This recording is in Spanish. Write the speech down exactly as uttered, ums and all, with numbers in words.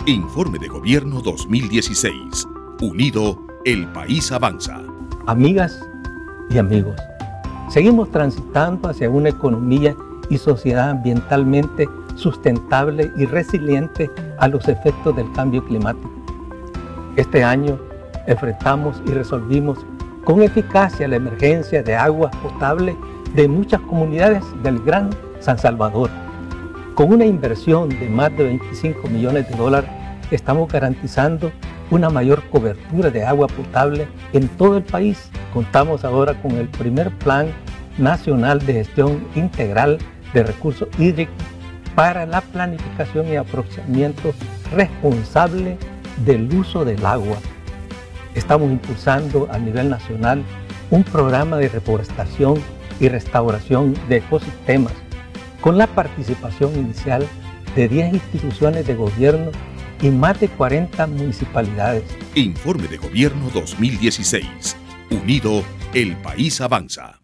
Informe de Gobierno dos mil dieciséis. Unido, el país avanza. Amigas y amigos, seguimos transitando hacia una economía y sociedad ambientalmente sustentable y resiliente a los efectos del cambio climático. Este año enfrentamos y resolvimos con eficacia la emergencia de agua potable de muchas comunidades del Gran San Salvador. Con una inversión de más de veinticinco millones de dólares, estamos garantizando una mayor cobertura de agua potable en todo el país. Contamos ahora con el primer Plan Nacional de Gestión Integral de Recursos Hídricos para la planificación y aprovechamiento responsable del uso del agua. Estamos impulsando a nivel nacional un programa de reforestación y restauración de ecosistemas con la participación inicial de diez instituciones de gobierno y más de cuarenta municipalidades. Informe de Gobierno dos mil dieciséis. Unido, el país avanza.